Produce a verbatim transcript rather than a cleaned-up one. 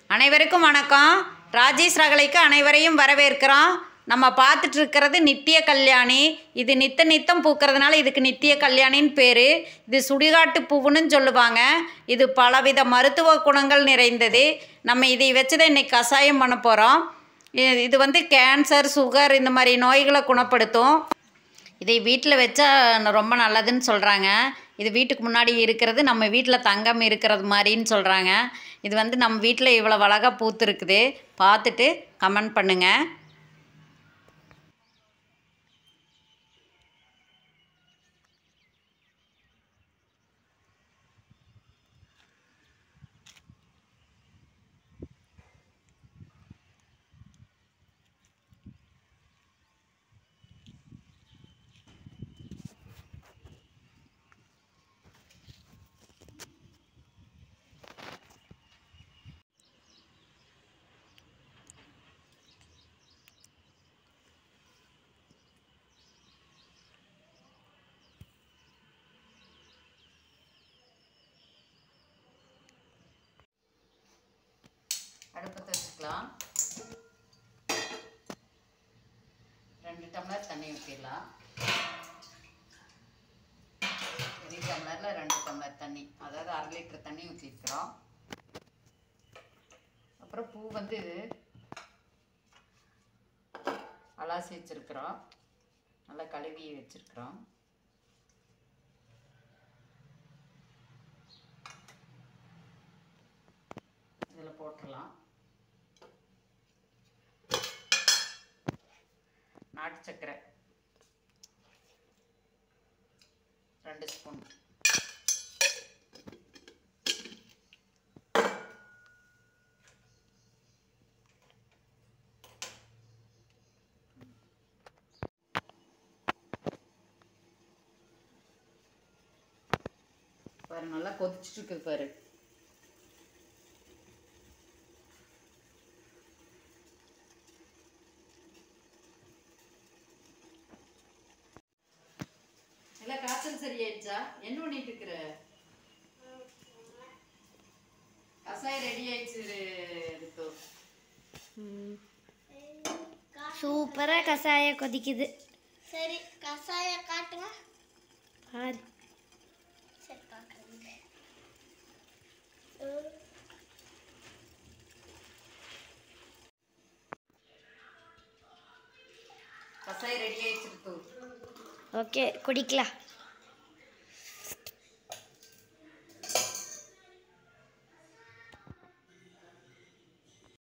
அனைவருக்கும் வணக்கம். ராஜேஷ் ரகலைக்கு அனைவரையும் வரவேற்கிறோம். நம்ம பார்த்துட்டு இருக்கிறது நித்திய கல்யாணி. இது நித்த நித்தம் பூக்கிறதுனால இதுக்கு நித்திய கல்யாணின்னு பேர். இது சுடுகாட்டு பூவுன்னு சொல்லுவாங்க. இது பலவித மருத்துவ குணங்கள் நிறைந்தது. நம்ம இதை வச்சு தான் இன்றைக்கி கஷாயம் பண்ண போகிறோம். இது வந்து கேன்சர், சுகர் இந்த மாதிரி நோய்களை குணப்படுத்தும். இதை வீட்டில் வச்சா ரொம்ப நல்லதுன்னு சொல்கிறாங்க. இது வீட்டுக்கு முன்னாடி இருக்கிறது நம்ம வீட்டில் தங்கம் இருக்கிறது மாதிரின்னு சொல்கிறாங்க. இது வந்து நம்ம வீட்டில் இவ்வளோ அழகாக பூத்து இருக்குது. பார்த்துட்டு கமெண்ட் பண்ணுங்கள். அடுப்பத்தை வச்சுக்கலாம். ரெண்டு டம்ளர் தண்ணி ஊற்றிடலாம். பெரிய டம்ளரில் ரெண்டு டம்ளர் தண்ணி, அதாவது அரை லிட்டர் தண்ணி ஊற்றிருக்கிறோம். அப்புறம் பூ வந்து அலாசி வச்சுருக்கிறோம், நல்லா கழுவி வச்சுருக்கிறோம். இதில் போட்டுடலாம். நாட்டு சர்க்கரை ரெண்டு ஸ்பூன், பாரு நல்லா கொதிச்சுட்டு இருக்குது பாரு. காய்ச்சல் சரியாயிடுச்சா? என்ன பண்ணிட்டு இருக்கிற? கசாயம் ரெடி ஆயிடுச்சு. சூப்பரா கசாயம் கொதிக்குது. சரி, கசாயம் காட்டுங்க. பாரு. சரி, பார்க்குறேன். கசாயம் ரெடி ஆயிடுச்சு. ஓகே, குடிக்கலாம்.